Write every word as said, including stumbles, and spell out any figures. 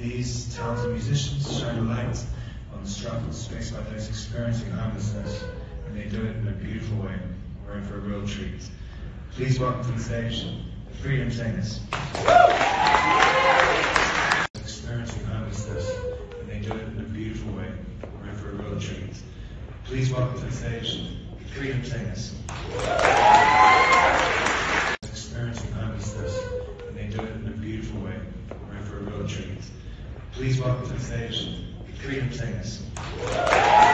These talented musicians shine a light on the struggles faced by those experiencing homelessness, and they do it in a beautiful way. We're in for a real treat. Please welcome to the stage the Freedom Singers. Experiencing homelessness, and they do it in a beautiful way. We're in for a real treat. Please welcome to the stage the Freedom Singers. Experiencing homelessness, and they do it in a beautiful way. We're in for a real treat. Please welcome to the stage the Freedom Singers.